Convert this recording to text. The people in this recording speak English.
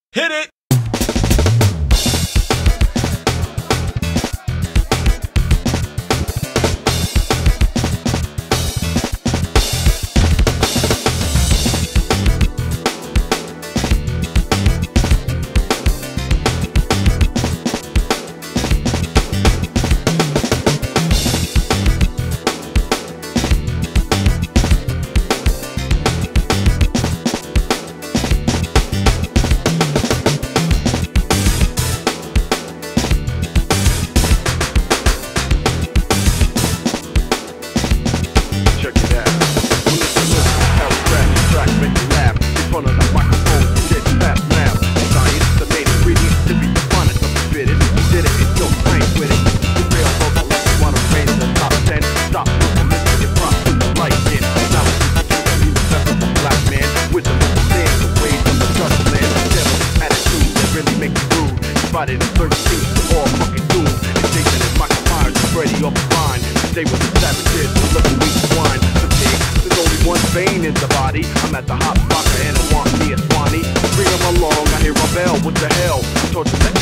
Hit it! Friday the 13th, all fucking doom. And Jason and Michael Myers and Freddy off the line. They were the savages, we're looking weak swine. The pig, there's only one vein in the body. I'm at the hot blocker and I want me a Swanee. Bring him along, I hear a bell, what the hell? Torture the